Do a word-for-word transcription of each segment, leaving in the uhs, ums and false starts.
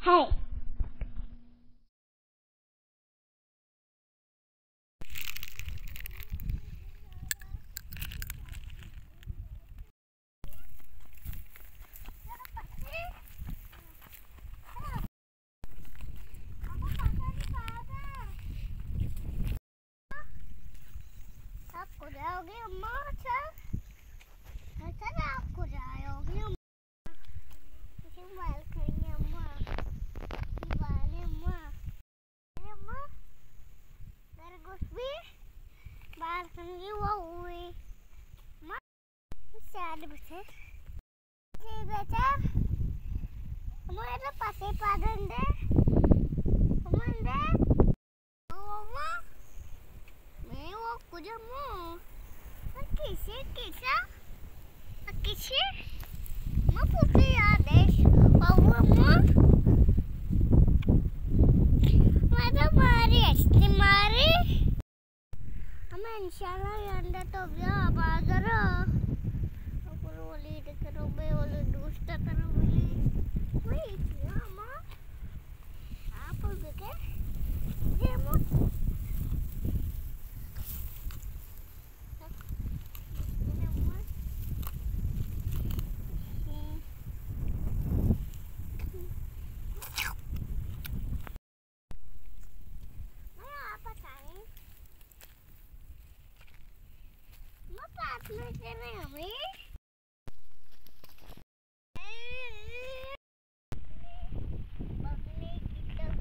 Hey. आपको जाओगे अम्मा? अच्छा अच्छा आपको जाओगे मोबाइल करेंगे अम्मा, मोबाइल अम्मा अम्मा मेरे कुछ भी बाहर करेंगे वो हुई अम्मा शायद बचे जी बेटा हमारे पास ही पागल दे हमारे अम्मा मैं वो कुछ अम्मा किसी किसा किसी मैं पूछती यार देश बाबू अम्मा मैं तो मारी ऐसी मारी हमें इंशाल्लाह अंदर तो क्या बाजार अपन वो लीड करो बे वो दोस्त करो बे वही क्या अम्मा आप देखे ये अम्मा में से नहीं हमें बकने की तब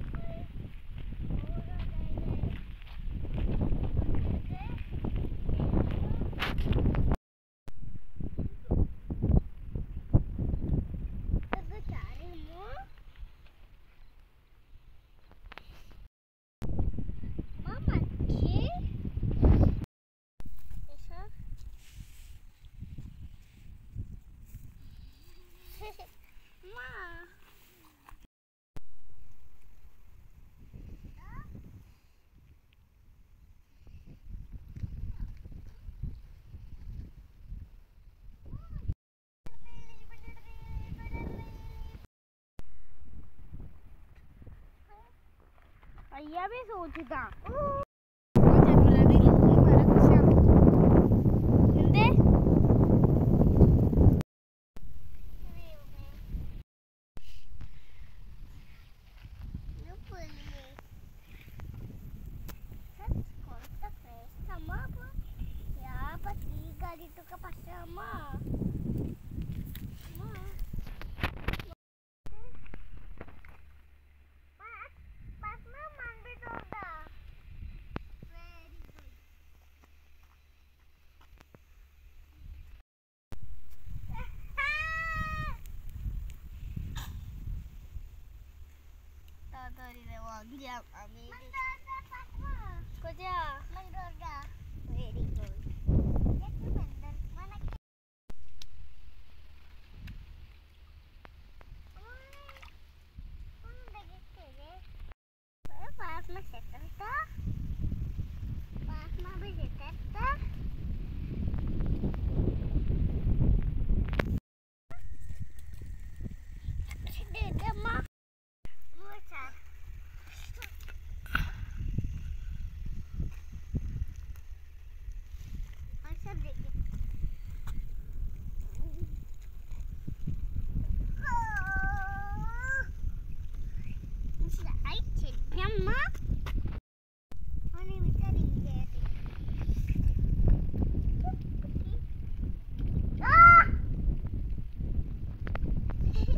भैया भी सोचता गाड़ी तो का पास अम्मा dari lewagi yang kami mendadak pasma kerja mendadak very good itu benar mana hmm lagi kere pasma seterta pasma भी seterta sedih mah musa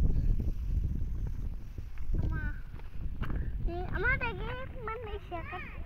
Ama lagi manusia kan